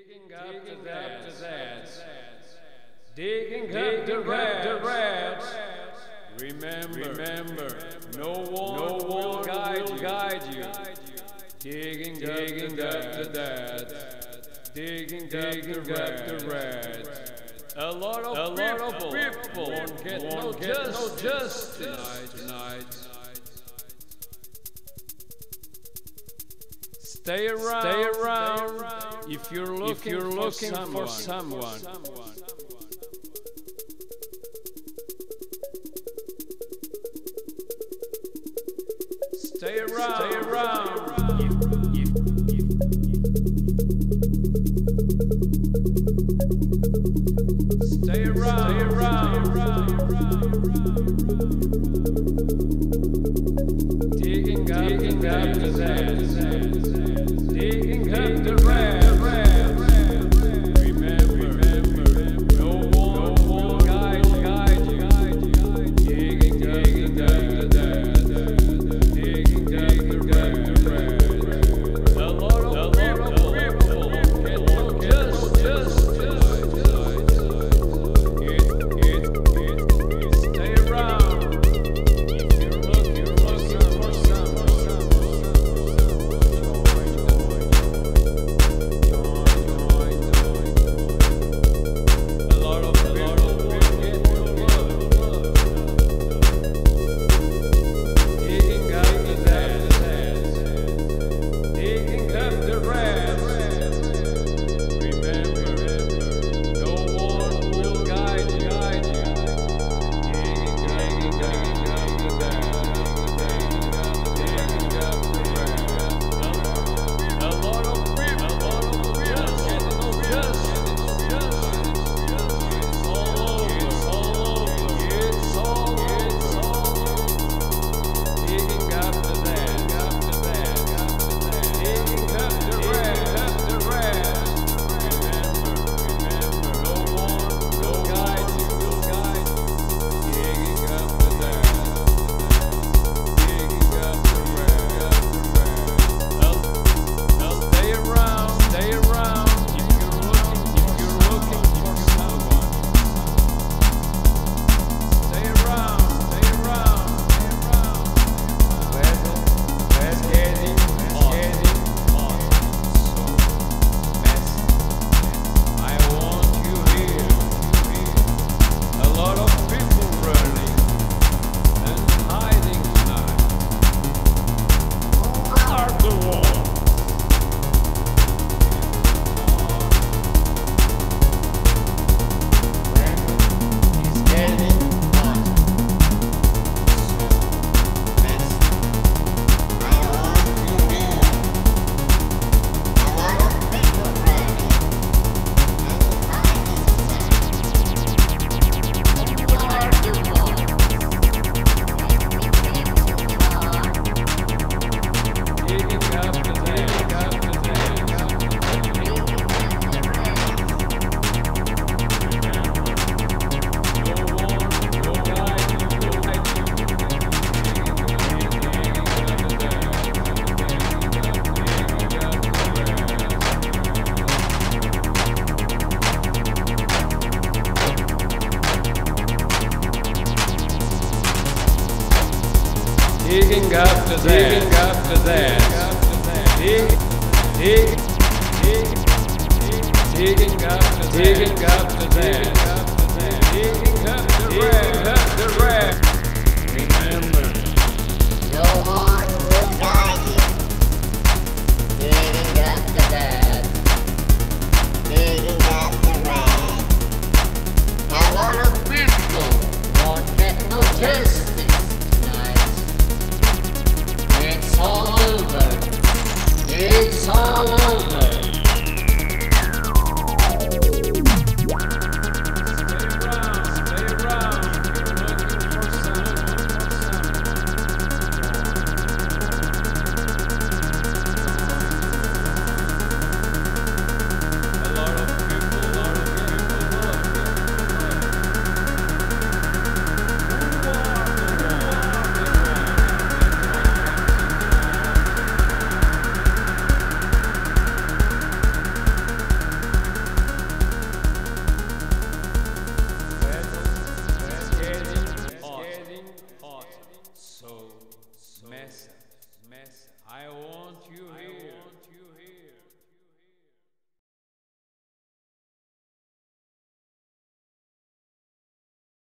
Digging up the rats. Remember, no one will guide you. Digging up the rats. Digging up the rats. A lot of people won't get no justice tonight. Stay around if you're looking for someone. Stay around. Stay around. Digging up the rats. Digging up the rats. Remember, no one will guide you. Digging up the rats. Digging up the rats. A lot of people get no justice. Stay around if you're looking for someone. A lot of people get no love. Digging up the rats. Digging up the rats. Remember, no one will guide you. Digging up the rats. Digging up the rats. A lot of people get no justice. It's all over. Digging up the rats. Digging up the rats. Remember, no one will guide you. Digging up the rats. Digging up the rats. Stay around if you're looking for someone. Stay around. Let's getting on. So fast. I want you here. A lot of people running and hiding tonight. Who are the ones? Digging up the rats. Digging up the rats. Remember, No one will guide you. Digging up the rats. Digging up the rats. A lot of people won't get no justice tonight. It's all over. It's all over. Stay around. You're looking for someone. Mesa, I want you here.